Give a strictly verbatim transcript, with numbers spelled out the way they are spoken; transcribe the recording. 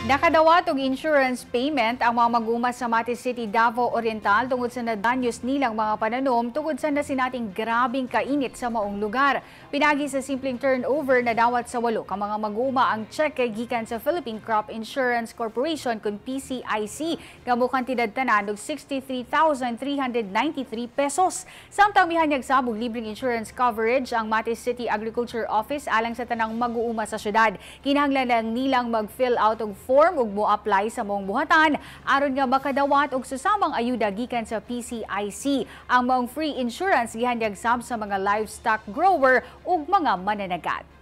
Nakadawat og insurance payment ang mga mag-uma sa Mati City, Davao Oriental tungod sa nadanyos nilang mga pananom tungod sa nasinating grabing kainit sa maong lugar. Pinagi sa simpleng turnover na dawat sa walo ka mga mag-uma ang cheque gikan sa Philippine Crop Insurance Corporation kun P C I C nga mukantidad tanan og sixty-three thousand three hundred ninety-three pesos. Samtang mihanyag sabog libreng insurance coverage ang Mati City Agriculture Office alang sa tanang mag-uuma sa syudad. Kinahanglan nilang mag-fill out og form ug mo-apply sa mong buhatan aron nga makadawat og susamang ayuda gikan sa P C I C. Ang mong free insurance gihanyag sab sa mga livestock grower ug mga mananagat.